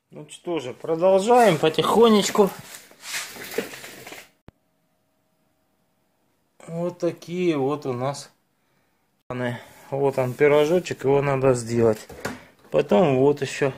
Ну что же, продолжаем потихонечку. Вот такие вот у нас. Вот он пирожочек, его надо сделать. Потом вот еще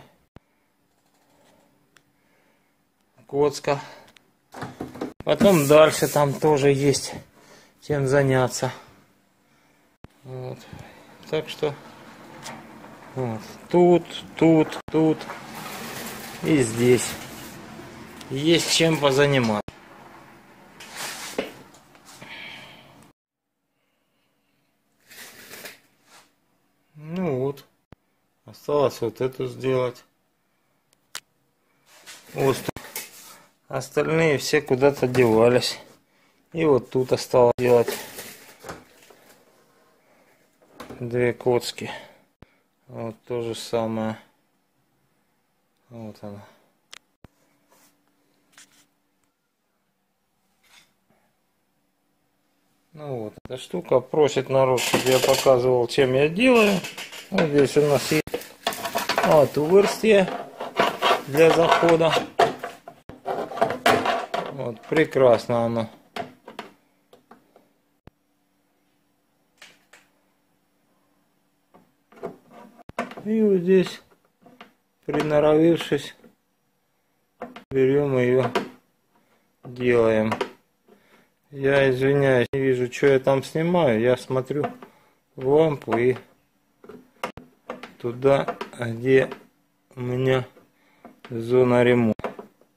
коцка. Потом дальше там тоже есть чем заняться. Вот. Так что вот. Тут и здесь есть чем позаниматься. Ну вот, осталось вот эту сделать. Остров. Остальные все куда-то девались. И вот тут осталось делать две коцки. Вот то же самое. Вот она. Ну вот, эта штука просит народ, чтобы я показывал, чем я делаю. Вот здесь у нас есть отверстие для захода. Вот, прекрасно оно. И вот здесь, приноровившись, берем ее, делаем. Я извиняюсь, не вижу, что я там снимаю. Я смотрю в лампу и туда, где у меня зона ремонта.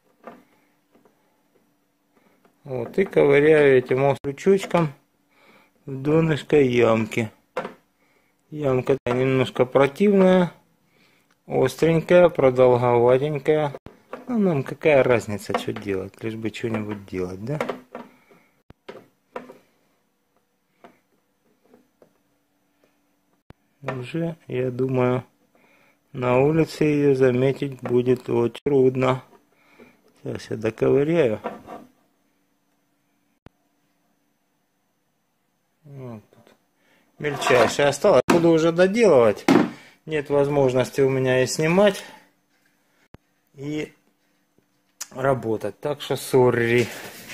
Вот, и ковыряю этим крючочком в донышко ямки. Ямка немножко противная, остренькая, продолговатенькая. Ну, нам какая разница, что делать, лишь бы что-нибудь делать, да? Уже, я думаю, на улице ее заметить будет очень трудно. Сейчас я доковыряю. Вот тут мельчайшее осталось. Буду уже доделывать. Нет возможности у меня и снимать, и работать. Так что сорри.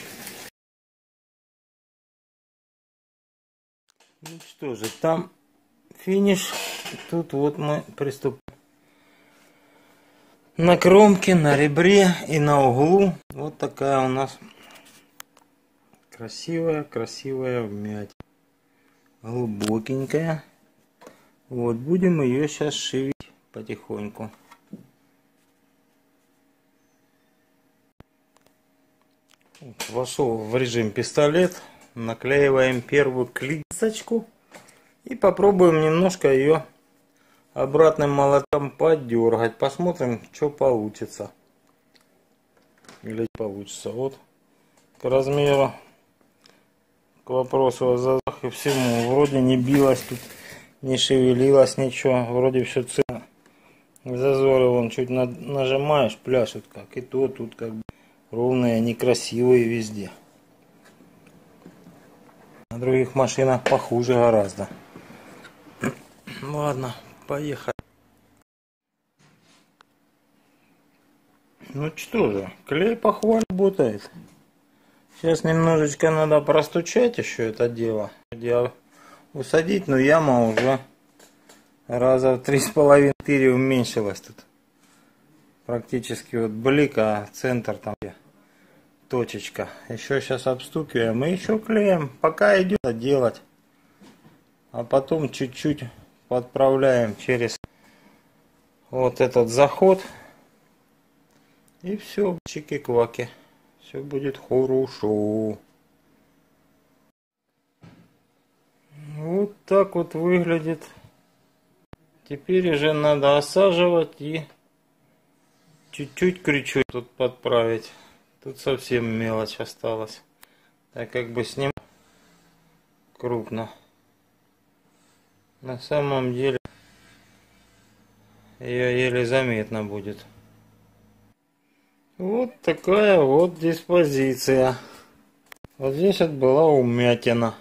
Ну что же, там финиш. Тут вот мы приступаем. На кромке, на ребре и на углу. Вот такая у нас красивая вмятина. Глубокенькая. Вот, будем ее сейчас шивить потихоньку. Вошел в режим пистолет. Наклеиваем первую клипсочку. И попробуем немножко ее обратным молотком подергать. Посмотрим, что получится. Или получится. Вот к размеру, к вопросу о зазорах и всему. Вроде не билось тут, не шевелилось ничего. Вроде все цело. Зазоры вон чуть нажимаешь, пляшет как. И то тут как бы ровные, некрасивые везде. На других машинах похуже гораздо. Ладно, поехали. Ну что же, клей похвально работает. Сейчас немножечко надо простучать еще это дело. Усадить, но яма уже раза в 3,5-4 уменьшилась тут. Практически вот блик, а центр там точечка. Еще сейчас обстукиваем и еще клеем. Пока идет делать. А потом чуть-чуть подправляем через вот этот заход. И все, чики-кваки. Все будет хорошо. Вот так вот выглядит. Теперь уже надо осаживать и чуть-чуть крючок тут подправить. Тут совсем мелочь осталась. Так как бы снимать крупно. На самом деле ее еле заметно будет. Вот такая вот диспозиция. Вот здесь вот была умятина.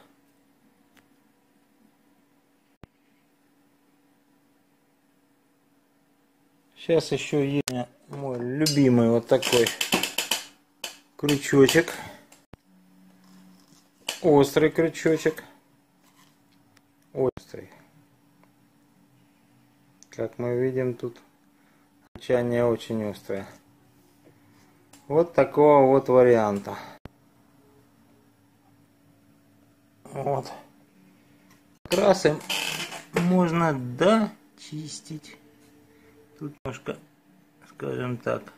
Сейчас еще есть мой любимый вот такой крючочек. Острый крючочек. Острый. Как мы видим, тут окончание очень острое. Вот такого вот варианта. Вот. Красым можно дочистить. Тут немножко, скажем так,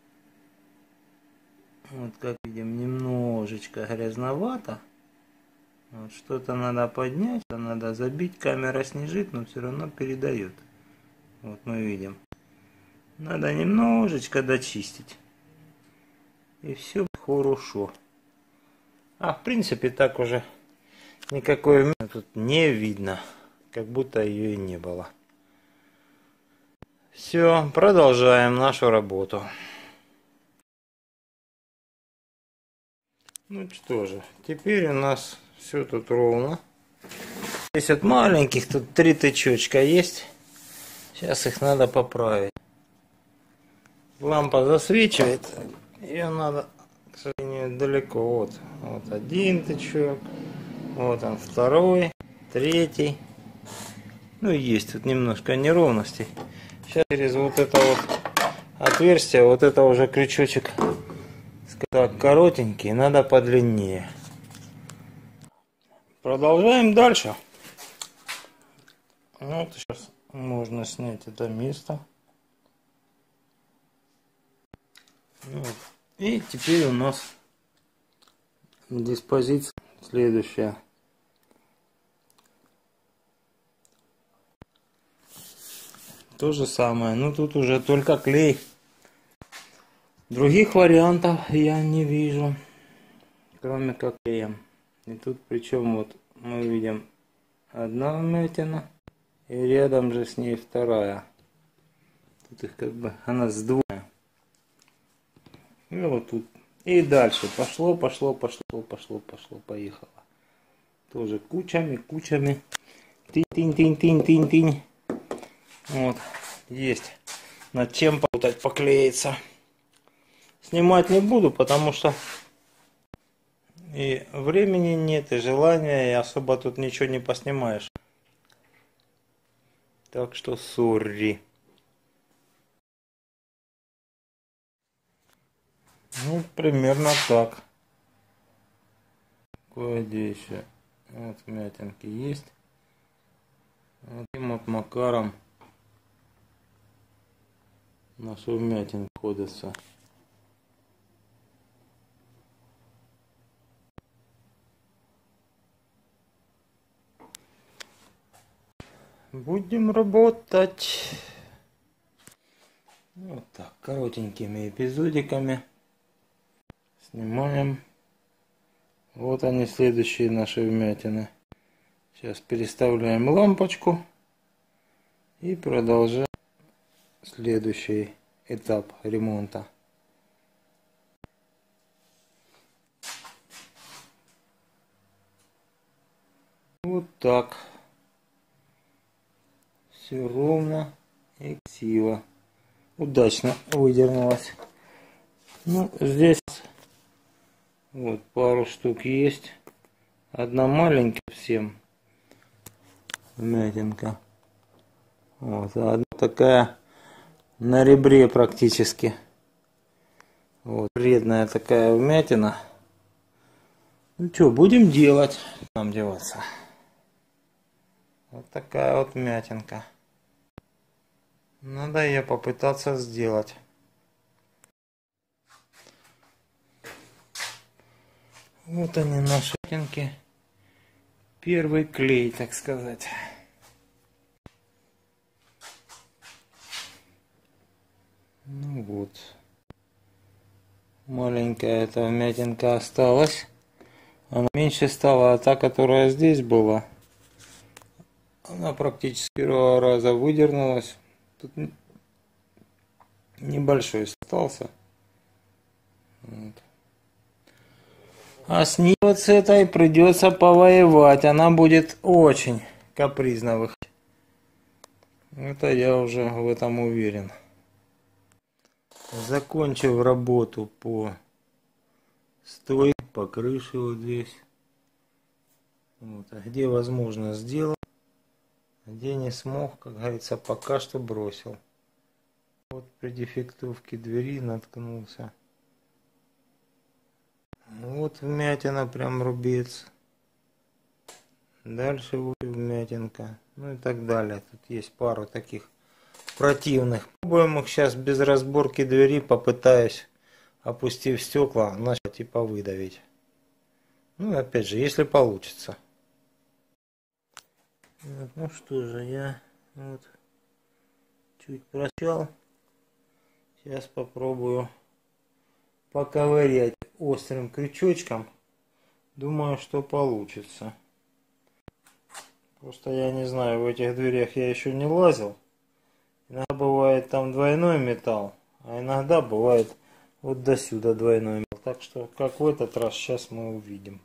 вот как видим, немножечко грязновато. Вот, что-то надо поднять, что надо забить, камера снижит, но все равно передает. Вот мы видим. Надо немножечко дочистить. И все хорошо. А в принципе так уже никакой вмятины тут не видно. Как будто ее и не было. Все, продолжаем нашу работу. Ну что же, теперь у нас все тут ровно. Здесь вот маленьких, тут 3 тычочка есть. Сейчас их надо поправить. Лампа засвечивает. Ее надо, к сожалению, далеко. Вот один тычок. Вот он второй, третий. Ну есть тут немножко неровностей. Сейчас через вот это вот отверстие, вот это уже крючочек, так, коротенький, надо подлиннее. Продолжаем дальше. Вот сейчас можно снять это место. Вот. И теперь у нас диспозиция следующая. То же самое, но тут уже только клей. Других вариантов я не вижу, кроме как клеем. И тут причем вот мы видим одна вмятина и рядом же с ней вторая. Тут их как бы она сдвоенная. И вот тут. И дальше пошло, поехало. Тоже кучами. Тынь. Вот, есть над чем попытать поклеиться. Снимать не буду, потому что и времени нет, и желания, и особо тут ничего не поснимаешь. Так что сорри. Ну, примерно так. Кое-где еще вот вмятинки есть. Вот таким вот макаром наши вмятинки ходятся. Будем работать. Вот так, коротенькими эпизодиками. Снимаем. Вот они, следующие наши вмятины. Сейчас переставляем лампочку. И продолжаем следующий этап ремонта. Вот так. Все ровно и красиво. Удачно выдернулось. Ну, здесь вот пару штук есть. Одна маленькая всем вмятинка. Вот, а одна такая на ребре практически. Вот, вредная такая вмятина. Ну что, будем делать. Нам деваться. Вот такая вот вмятинка. Надо ее попытаться сделать. Вот они, наши вмятинки. Первый клей, так сказать. Ну вот. Маленькая эта вмятинка осталась. Она меньше стала, а та, которая здесь была, она практически с первого раза выдернулась. Тут небольшой остался. Вот. А с ней вот с этой придется повоевать. Она будет очень капризно выходить. Это я уже в этом уверен. Закончил работу по стойке, по крыше вот здесь. Вот. А где возможно сделал, где не смог, как говорится, пока что бросил. Вот при дефектовке двери наткнулся. Вот вмятина, прям рубец. Дальше вот вмятинка. Ну и так далее. Тут есть пару таких противных. Попробуем их сейчас без разборки двери, попытаюсь, опустив стекла, начать типа выдавить. Ну и опять же, если получится. Вот, ну что же, я вот чуть прочал. Сейчас попробую поковырять острым крючочком. Думаю, что получится. Просто я не знаю, в этих дверях я еще не лазил. Иногда бывает там двойной металл, а иногда бывает вот до сюда двойной металл. Так что, как в этот раз, сейчас мы увидим.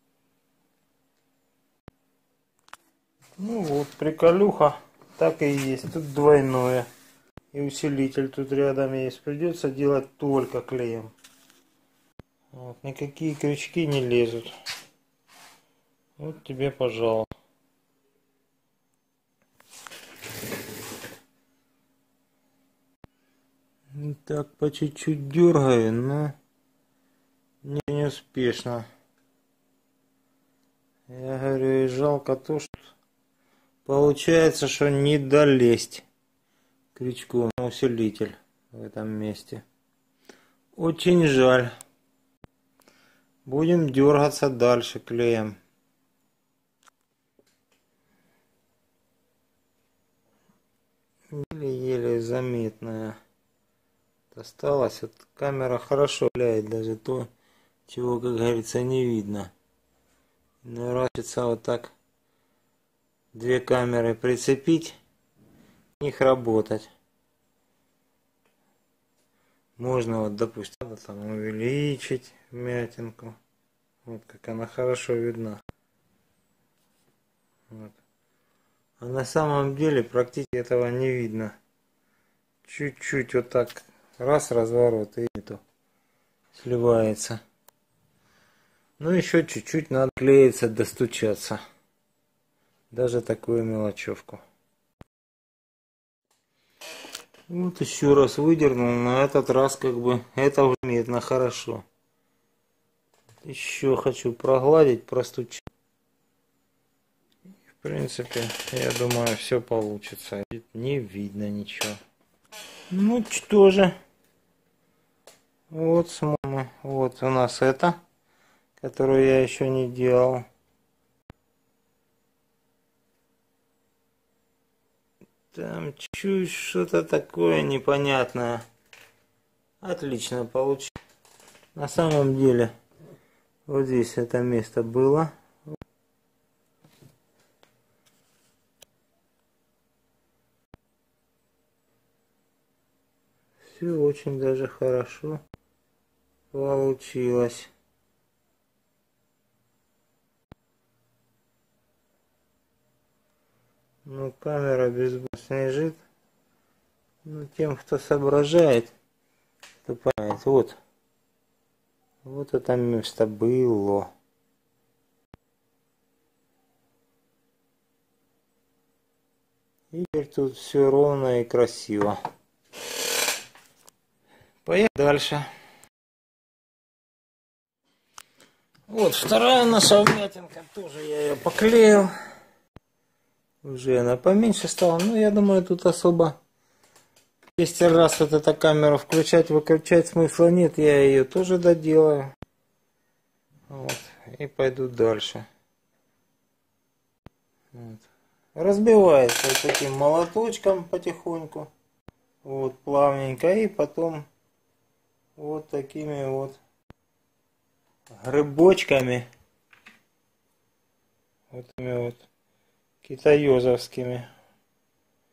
Ну вот, приколюха так и есть. Тут двойное. И усилитель тут рядом есть. Придется делать только клеем. Вот, никакие крючки не лезут. Вот тебе, пожалуйста. Так по чуть-чуть дергаю, но не успешно. Я говорю, и жалко то, что получается, что не долезть крючком на усилитель в этом месте. Очень жаль. Будем дергаться дальше клеем. Еле-еле заметная. Осталось. Вот камера хорошо влияет, даже то, чего, как говорится, не видно. Нравится вот так две камеры прицепить, в них работать. Можно вот, допустим, там увеличить вмятинку. Вот как она хорошо видна. Вот. А на самом деле практически этого не видно. Чуть-чуть вот так. Раз, разворот, и нету. Сливается. Ну, еще чуть-чуть надо клеиться, достучаться. Даже такую мелочевку. Вот еще раз выдернул. На этот раз как бы это уже видно хорошо. Еще хочу прогладить, простучать. В принципе, я думаю, все получится. Не видно ничего. Ну что же. Вот смотрим. Вот у нас это, которую я еще не делал. Там чуть что-то такое непонятное. Отлично получилось. На самом деле, вот здесь это место было. Все очень даже хорошо получилось. Ну, камера безбожно лежит. Ну, тем, кто соображает, кто понимает. Вот. Вот это место было. И теперь тут все ровно и красиво. Поехали дальше. Вот вторая наша вмятинка. Тоже я ее поклеил. Уже она поменьше стала. Но я думаю, тут особо 200 раз вот эту камеру включать, выключать смысла нет. Я ее тоже доделаю. Вот. И пойду дальше. Вот. Разбивается вот таким молоточком потихоньку. Вот плавненько. И потом вот такими вот грибочками. Вот этими вот китаёзовскими.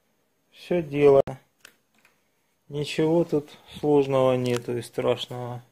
Все дело. Ничего тут сложного нету и страшного.